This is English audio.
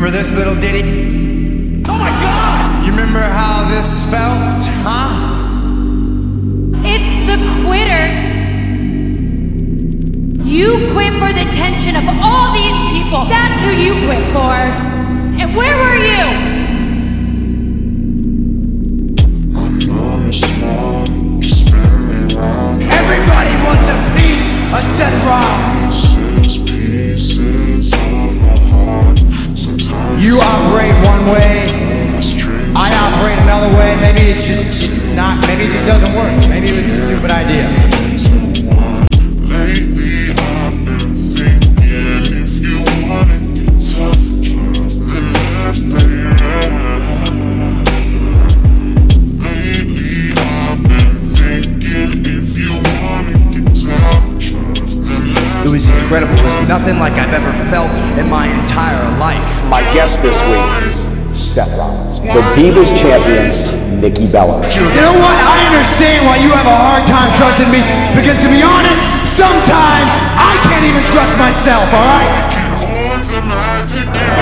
remember this little ditty? Oh my God! You remember how this felt, huh? It's the quitter. You quit for the attention of all these people. That's who you quit for. And where were you? Everybody wants a piece of Seth Rollins. You operate one way, I operate another way. Maybe it just doesn't work. Maybe it was a stupid idea. Lately I've been thinking if you wanna get tough, then let's play around. Lately I've been thinking if you wanna get tough, then let's. It was incredible. It was nothing like I've ever felt in my entire life. My guest this week, Seth Rollins. The Divas Champion, Nikki. You know what? I understand why you have a hard time trusting me, because to be honest, sometimes I can't even trust myself, alright?